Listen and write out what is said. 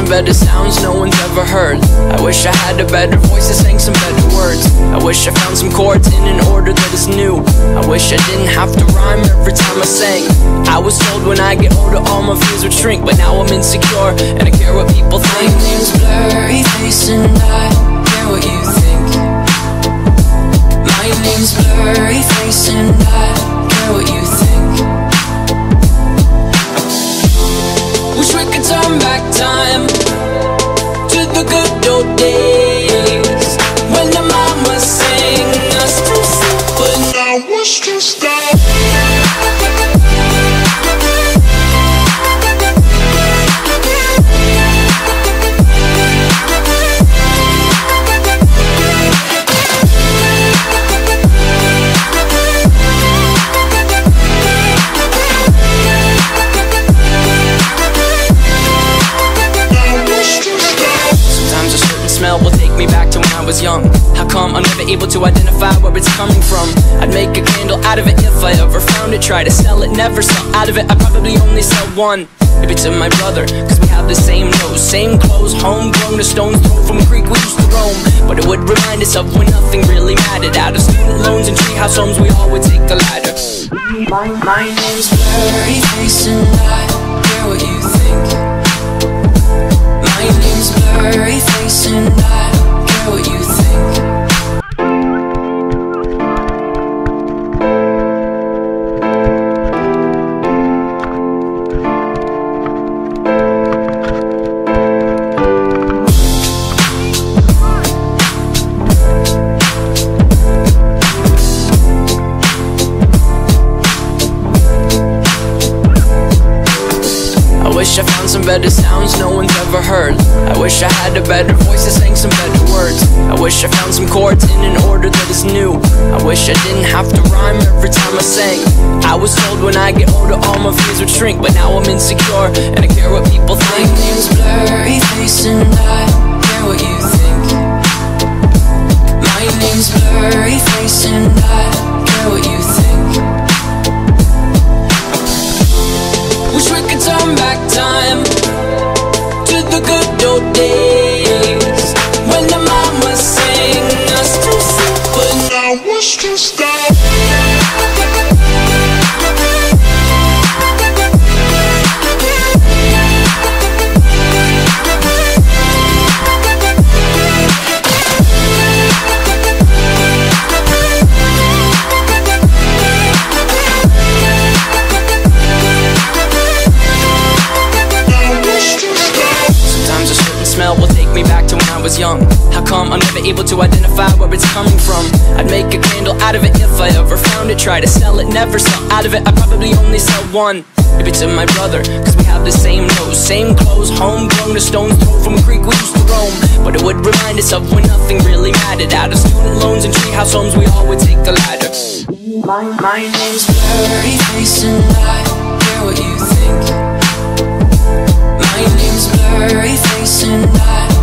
some better sounds no one's ever heard. I wish I had a better voice that sang some better words. I wish I found some chords in an order that is new. I wish I didn't have to rhyme every time I sang. I was told when I get older all my fears would shrink, but now I'm insecure and I care what people think. My name's Blurry Face and I care what you think. My name's Blurry Face and I care what you think. Wish we could turn back time to the good old days when the mama sang us to sleep, but now it's just that. Smell will take me back to when I was young. How come I'm never able to identify where it's coming from? I'd make a candle out of it if I ever found it. Try to sell it, never sell out of it. I probably only sell one. Maybe to my brother, cause we have the same nose, same clothes, homegrown, a stone's throw from a creek we used to roam. But it would remind us of when nothing really mattered. Out of student loans and treehouse homes, we all would take the ladder. My name's Blurry Face and I care what you think. My name's Blurry Face and I care what you think. I wish I found some better sounds no one's ever heard. I wish I had a better voice that sang some better words. I wish I found some chords in an order that is new. I wish I didn't have to rhyme every time I sang. I was told when I get older all my fears would shrink, but now I'm insecure and I care what people think. My name's Blurry Face and I care what you think. My name's Blurry Face and I care what you think. Wish we could turn back time to the good old days when the mama sang us to sleep, but now it's just that. Smell will take me back to when I was young. How come I'm never able to identify where it's coming from? I'd make a candle out of it if I ever found it. Try to sell it, never sell out of it. I probably only sell one. Maybe to my brother, cause we have the same nose, same clothes, homegrown, a stone's throw from a creek we used to roam. But it would remind us of when nothing really mattered. Out of student loans and treehouse homes, we all would take the ladder. My name's Blurry Face and I care what you think. My name's Blurry Face and I